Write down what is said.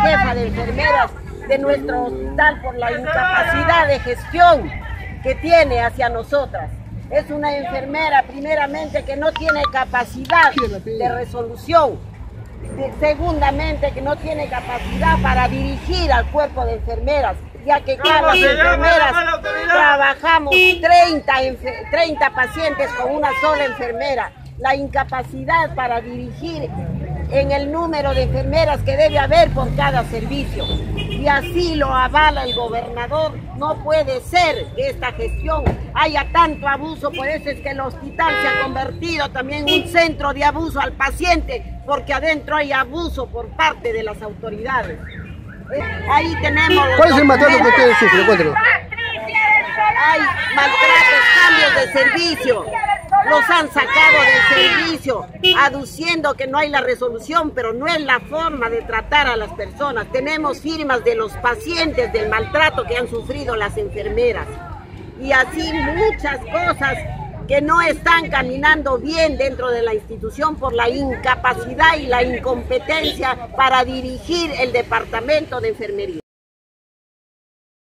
jefa de enfermeras de nuestro hospital por la incapacidad de gestión que tiene hacia nosotras. Es una enfermera, primeramente, que no tiene capacidad de resolución. Segundamente, que no tiene capacidad para dirigir al cuerpo de enfermeras, ya que cada enfermeras trabajamos 30 pacientes con una sola enfermera. La incapacidad para dirigir en el número de enfermeras que debe haber por cada servicio. Y así lo avala el gobernador. No puede ser que esta gestión haya tanto abuso, por eso es que el hospital se ha convertido también en un centro de abuso al paciente, porque adentro hay abuso por parte de las autoridades. Ahí tenemos... ¿Cuál es el maltrato que ustedes sufren? Cuéntanos. Hay maltratos, cambios de servicio. Los han sacado del servicio, aduciendo que no hay la resolución, pero no es la forma de tratar a las personas. Tenemos firmas de los pacientes del maltrato que han sufrido las enfermeras. Y así muchas cosas que no están caminando bien dentro de la institución por la incapacidad y la incompetencia para dirigir el departamento de enfermería.